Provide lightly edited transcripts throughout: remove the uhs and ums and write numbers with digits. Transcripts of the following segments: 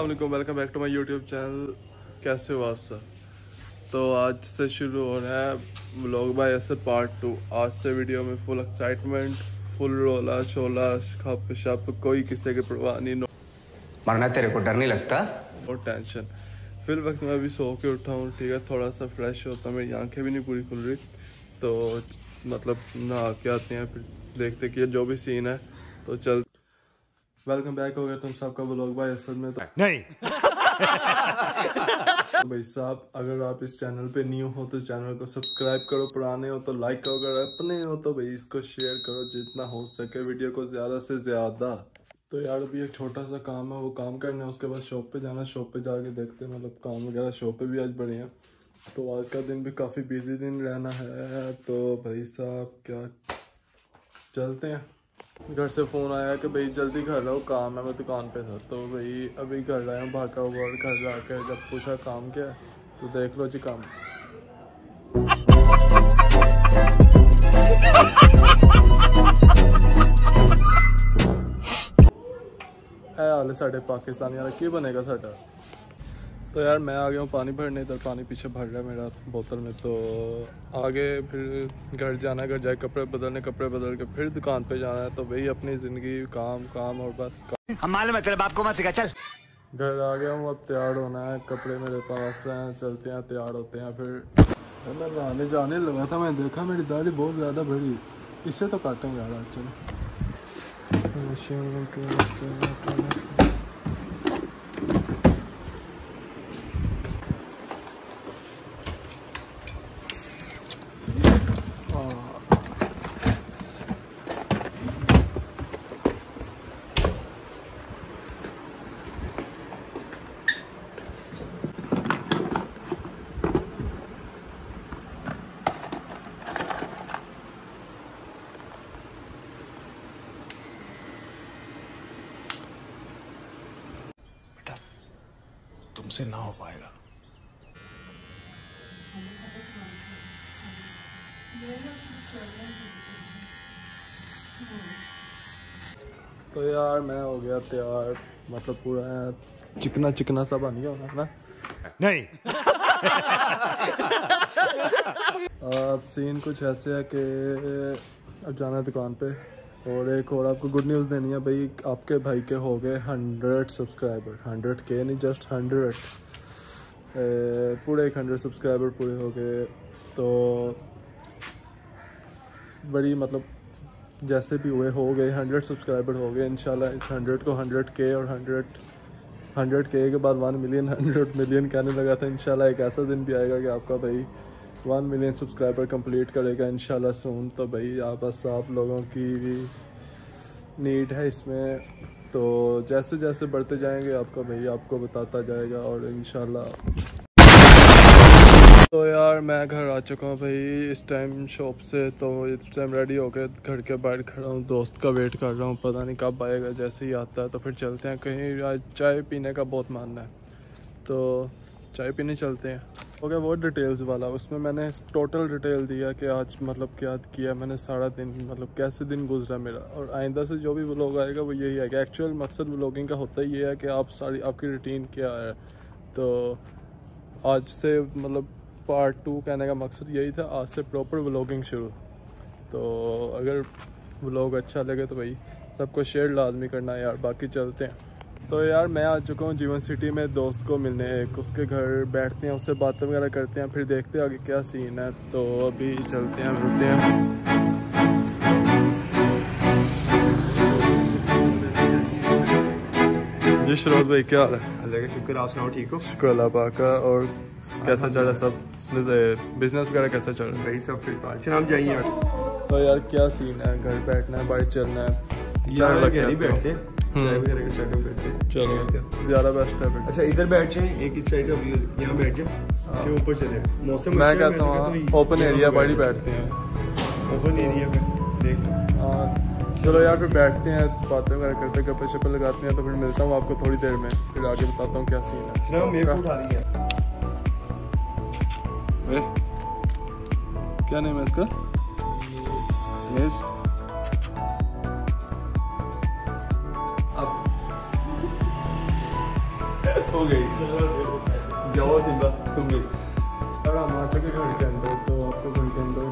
अस्सलाम वालेकुम, welcome back to my YouTube channel. कैसे हो आप सब? तो आज से शुरू हो रहा है व्लॉग बाय असर पार्ट 2। आज से वीडियो में फुल एक्साइटमेंट, फुल रोला शोला खप शप, कोई किसी की परवाह नहीं, मरना तेरे को डर नहीं लगता? No tension. फिर वक्त मैं अभी सो के उठा हूँ, ठीक है, थोड़ा सा फ्रेश होता, मेरी आंखें भी नहीं पूरी खुल रही, तो मतलब नहा के आते हैं, फिर देखते कि जो भी सीन है तो चल। वेलकम बैक हो गया तुम सबका व्लॉग बाय असर में। तो नहीं तो भाई साहब, अगर आप इस चैनल पे न्यू हो तो चैनल को सब्सक्राइब करो, पुराने हो तो लाइक करो, अगर अपने हो तो भाई इसको शेयर करो जितना हो सके, वीडियो को ज़्यादा से ज़्यादा। तो यार अभी एक छोटा सा काम है, वो काम करना है, उसके बाद शॉप पे जाना, शॉप पे जाके देखते हैं मतलब काम वगैरह शॉप पे भी आज बढ़े हैं। तो आज का दिन भी काफ़ी बिजी दिन रहना है, तो भाई साहब क्या चलते हैं। घर से फ़ोन आया कि भाई जल्दी घर आओ, काम है, मैं दुकान पे था, तो भाई अभी घर आया हूँ भागा हुआ, और घर जाकर जब पूछा काम क्या है तो देख लो जी काम है हाल साढ़े पाकिस्तानी वाला की बनेगा साढ़ा। तो यार मैं आ गया हूँ पानी भरने, इधर पानी पीछे भर रहा है मेरा बोतल में, तो आगे फिर घर जाना है, घर जाके कपड़े बदलने, कपड़े बदल के फिर दुकान पे जाना है। तो वही अपनी ज़िंदगी काम काम और बस काम। हम मालूम है तेरे बाप को मत सिखा, चल। घर आ गया हूँ, अब तैयार होना है, कपड़े मेरे पास हैं, चलते हैं, तैयार होते हैं। फिर मैं नहाने जाने लगा था, मैं देखा मेरी दाढ़ी बहुत ज़्यादा बड़ी, इससे तो काटेंगे यार आज। चलो तुमसे ना हो पाएगा। तो यार मैं हो गया तैयार, मतलब पूरा चिकना चिकना सा बन गया होगा ना। नहीं अब सीन कुछ ऐसे है कि अब जाना है दुकान पे, और एक और आपको गुड न्यूज़ देनी है भाई, आपके भाई के हो गए 100 सब्सक्राइबर, 100 के नहीं, जस्ट 100 पूरे 100 सब्सक्राइबर पूरे हो गए। तो बड़ी मतलब जैसे भी हुए हो गए, 100 सब्सक्राइबर हो गए इंशाल्लाह। इस 100 को 100 के और 100 के के बाद 1 मिलियन, 100 मिलियन कहने लगा था। इंशाल्लाह एक ऐसा दिन भी आएगा कि आपका भाई 1 मिलियन सब्सक्राइबर कंप्लीट करेगा इंशाल्लाह सून। तो भाई बस आप लोगों की भी नीड है इसमें, तो जैसे जैसे बढ़ते जाएंगे आपका भाई आपको बताता जाएगा, और इंशाल्लाह। तो यार मैं घर आ चुका हूँ भाई इस टाइम शॉप से, तो इस टाइम रेडी हो गए, घर के बाहर खड़ा हूँ, दोस्त का वेट कर रहा हूँ, पता नहीं कब आएगा, जैसे ही आता है तो फिर चलते हैं कहीं। आज चाय पीने का बहुत मानना है, तो चाय पीने चलते हैं। हो गया वो डिटेल्स वाला, उसमें मैंने टोटल डिटेल दिया कि आज मतलब क्या किया मैंने सारा दिन, मतलब कैसे दिन गुजरा मेरा, और आइंदा से जो भी व्लॉग आएगा वो यही है कि एक्चुअल मकसद व्लॉगिंग का होता ही ये है कि आप सारी आपकी रूटीन क्या है। तो आज से मतलब पार्ट 2 कहने का मकसद यही था, आज से प्रॉपर व्लॉगिंग शुरू। तो अगर व्लॉग अच्छा लगे तो भाई सबको शेयर लाजमी करना यार, बाकी चलते हैं। तो यार मैं आ चुका हूँ जीवन सिटी में दोस्त को मिलने, एक उसके घर बैठते हैं, उससे बातें वगैरह करते हैं, फिर देखते हैं आगे क्या सीन है। तो अभी चलते हैं, मिलते हैं। जी शरोज भाई क्या हाल है? अल्लाह का शुक्र, आप सुनाओ ठीक हो? शुक्र अल्लाह पाक का। और कैसा चल रहा है सब, बिजनेस वगैरह कैसा चल रहा है? भाई सब फिर अच्छा हम जाइए। तो यार क्या सीन है, घर बैठना है, बाहर चलना है, यार नहीं बैठते, चाय वगैरह का सेटअप करते हैं। चलो ज़्यादा बेस्ट है। अच्छा इधर बैठ जाए, एक इस साइड का व्यू, यहाँ बैठ जाए, फिर ऊपर चले। मौसम मैं कहता हूँ ओपन एरिया बाहर ही बैठते हैं, ओपन एरिया में देख लो। चलो यार फिर बैठते हैं, बातें वगैरह करते हैं, गप्पे शप्पे लगाते हैं। तो फिर मिलता हूँ आपको थोड़ी देर में, फिर आगे बताता हूँ क्या सीन है। ना मेरे को उठा दिया, क्या नेम है इसका? यस हो गई। जाओ सिंबा तुम भी। और हम आ चुके घर के अंदर, तो आपको घर के अंदर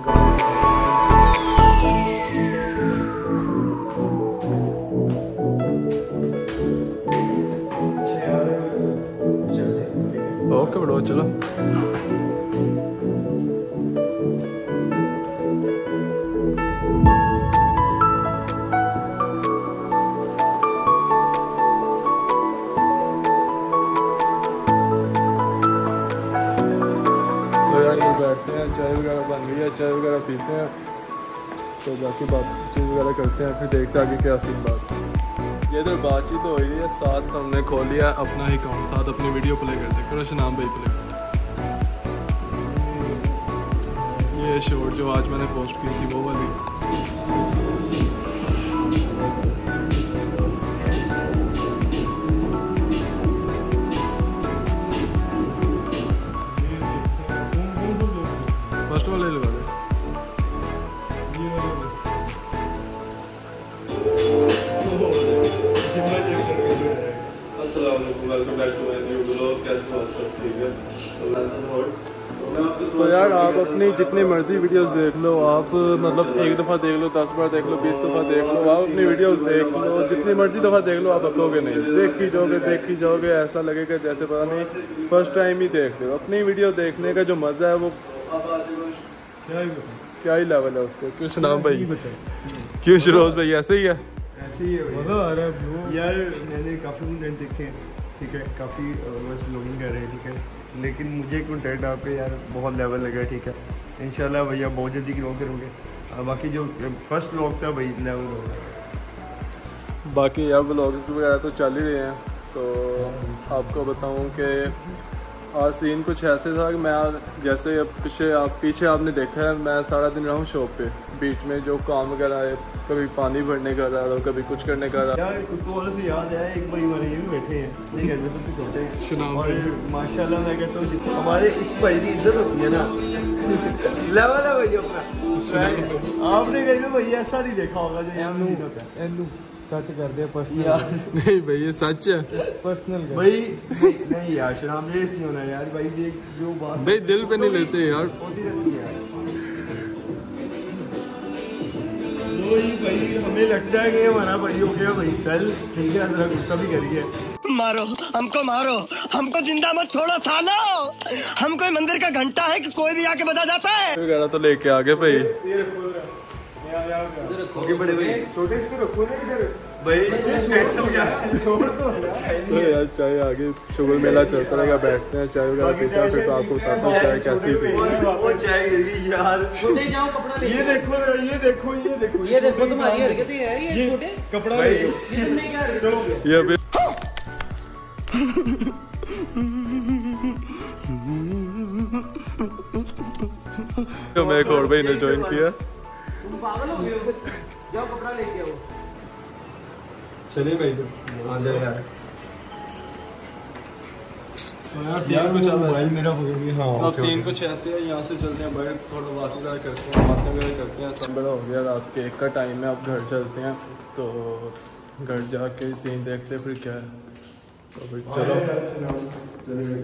ओके बड़ो चलो। बैठते हैं, चाय वगैरह बन गई है, चाय वगैरह पीते हैं, तो बाकी बातचीत वगैरह करते हैं, फिर देखते हैं आगे क्या सीन बात। ये इधर बातचीत हो रही है, साथ हमने खोल लिया अपना ही अकाउंट, साथ अपनी वीडियो प्ले करते हैं। करो शनाम भाई प्ले। ये शॉर्ट जो आज मैंने पोस्ट की थी वो वाली। फर्स्ट वाले लगा दे। अस्सलाम वालेकुम, welcome back to my new vlog. कैसे हो आप सब? ठीक है। तो यार आप अपनी जितनी मर्जी वीडियोस देख लो, आप मतलब एक दफ़ा देख लो, 10 बार देख लो, 20 दफ़ा देख लो, आप अपनी वीडियोस देख लो, जितनी मर्जी दफ़ा देख लो, आप अकोगे नहीं, देख ही जाओगे, ऐसा लगेगा जैसे पता नहीं फर्स्ट टाइम ही देख रहे हो। अपनी वीडियो देखने का जो मज़ा है वो क्या ही लेवल है उसको। क्यों सुनाम भाई, क्यों शरोज भाई ऐसे ही है? ऐसे ही है यार। मैंने काफ़ी कंटेंट देखे हैं, ठीक है, काफ़ी बस व्लॉगिंग कर रहे हैं, ठीक है, लेकिन मुझे कंटेंट आपके यार बहुत लेवल लगा, ठीक है। इंशाल्लाह भैया बहुत जल्दी ग्रो करोगे। बाकी जो फर्स्ट व्लॉग था भाई लेवल होगा। बाकी यार व्लॉग्स वगैरह तो चल ही रहे हैं, तो आपको बताऊं कि आज सीन कुछ ऐसे था कि मैं जैसे पीछे आपने देखा है, मैं सारा दिन रहा हूँ शॉप पे, बीच में जो काम वगैरह है, कभी पानी भरने का रहा, कभी कुछ करने का रहा। यार कुत्तों वाले से याद है, एक भाई हमारे ये भी बैठे हैं, ठीक है, जो सबसे छोटे हैं, और माशाल्लाह मैं कहता हूँ हमारे इस भाई की इज्जत होती है ना। लेवल है भाई अपना। आपने कहीं भाई ऐसा नहीं देखा होगा जो यहाँ नहीं होता है। कट कर दे पर्सनल। नहीं भाई ये सच है, पर्सनल भाई नहीं यार, शराब नहीं नहीं होना यार भाई, देख जो बात भाई दिल पे नहीं लेते यार, होती रहती है यार। भाई हमें लगता है कि हमारा भाई हो गया भाई सेल, ठीक है, जरा गुस्सा भी करिए। मारो हमको जिंदा मत छोड़ो सालो, हम कोई मंदिर का घंटा है कि कोई भी आके बजा जाता है। वगैरह तो लेके आ गए भाई। ओके बड़े भाई, छोटे इसको रखो ना इधर भाई, चल गया तो यार चाय आगे शुगर मेला चलता रहेगा, बैठते हैं चाय वगैरह पीते हैं, फिर तो आपको बताता हूँ चाय कैसी थी। वो चाय यार, ये देखो तुम्हारी हरकतें हैं ये छोटे कपड़ा ये अभी तो मैं एक और भाई ने ज्वाइन किया। तुम पागल हो गए हो, जाओ कपड़ा लेके आओ। चलिए भाई आ जाए यार। यार कुछ मोबाइल मेरा हो गया। हाँ अब सीन कुछ ऐसे है, यहाँ से चलते हैं बाहर, थोड़ा बात वगैरह करते हैं, बातें वगैरह करते हैं। सब बड़ा हो गया, रात के 1 का टाइम है, अब घर चलते हैं, तो घर जाके सीन देखते हैं फिर क्या है। तो फिर चलो।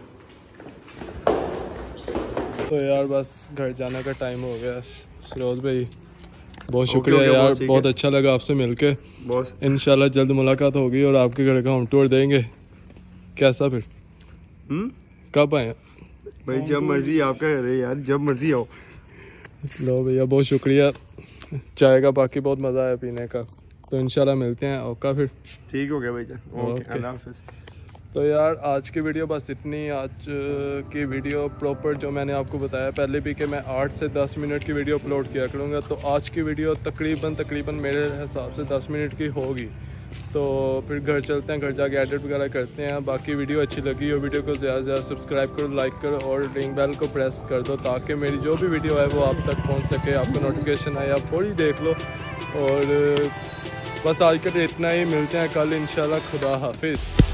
तो यार बस घर जाने का टाइम हो गया। फिरोज भाई बहुत शुक्रिया यार, बहुत अच्छा लगा आपसे मिलके बॉस। इंशाल्लाह जल्द मुलाकात होगी और आपके घर का होम टूर देंगे। कैसा फिर कब आए भाई? जब मर्जी आपका घर है यार, जब मर्जी आओ। लो भैया बहुत शुक्रिया, चाय का बाकी बहुत मज़ा आया पीने का। तो इंशाल्लाह मिलते हैं। ओके फिर ठीक हो गया भाई जान। ओके अल्लाह हाफिज़। तो यार आज की वीडियो बस इतनी। आज की वीडियो प्रॉपर जो मैंने आपको बताया पहले भी कि मैं 8 से 10 मिनट की वीडियो अपलोड किया करूँगा, तो आज की वीडियो तकरीबन मेरे हिसाब से 10 मिनट की होगी। तो फिर घर चलते हैं, घर जाके एडिट वगैरह करते हैं। बाकी वीडियो अच्छी लगी हो, वीडियो को ज़्यादा से ज़्यादा सब्सक्राइब करो, लाइक करो और रिंग बेल को प्रेस कर दो, ताकि मेरी जो भी वीडियो है वो आप तक पहुँच सके, आपको नोटिफिकेशन आए, आप फौरी देख लो। और बस आज के लिए इतना ही, मिलते हैं कल इंशाल्लाह। खुदा हाफिज़।